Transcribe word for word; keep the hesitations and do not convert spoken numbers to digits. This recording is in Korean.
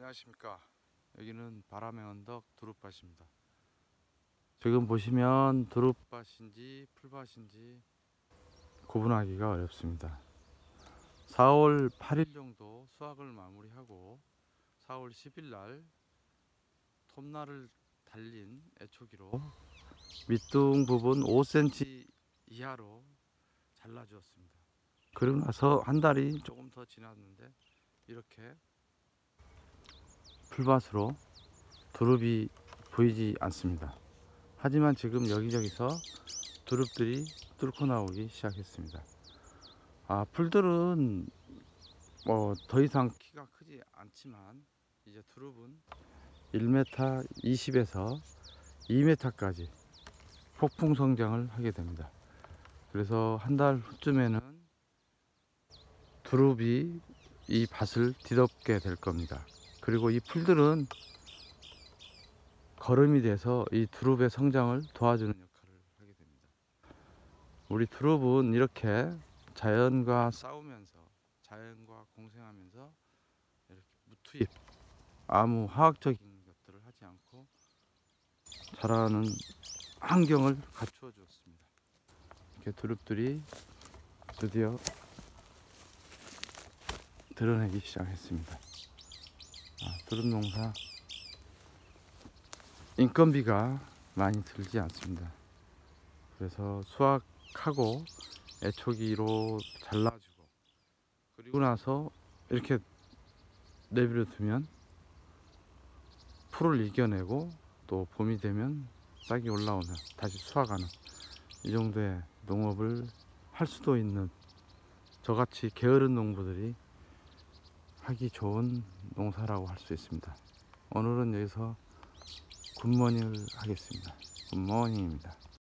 안녕하십니까. 여기는 바람의 언덕 두릅밭입니다. 지금 보시면 두릅밭인지 풀밭인지 구분하기가 어렵습니다. 사월 팔일 정도 수확을 마무리하고 사월 십일 날 톱날을 달린 애초기로 밑둥 부분 오 센티미터 이하로 잘라 주었습니다. 그러고 나서 한 달이 조금 더 지났는데 이렇게 풀밭으로 두릅이 보이지 않습니다. 하지만 지금 여기저기서 두릅들이 뚫고 나오기 시작했습니다. 아, 풀들은 뭐 더 이상 키가 크지 않지만 이제 두릅은 일 미터 이십에서 이 미터까지 폭풍 성장을 하게 됩니다. 그래서 한 달 후쯤에는 두릅이 이 밭을 뒤덮게 될 겁니다. 그리고 이 풀들은 거름이 돼서 이 두릅의 성장을 도와주는 역할을 하게 됩니다. 우리 두릅은 이렇게 자연과 싸우면서 자연과 공생하면서 이렇게 무투입, 아무 화학적인 것들을 하지 않고 자라는 환경을 갖추어 주었습니다. 이렇게 두릅들이 드디어 드러내기 시작했습니다. 아, 두릅 농사 인건비가 많이 들지 않습니다. 그래서 수확하고 애초기로 잘라주고 그리고 나서 이렇게 내버려 두면 풀을 이겨내고 또 봄이 되면 싹이 올라오면 다시 수확하는 이 정도의 농업을 할 수도 있는 저같이 게으른 농부들이 하기 좋은 농사라고 할 수 있습니다. 오늘은 여기서 굿모닝을 하겠습니다. 굿모닝입니다.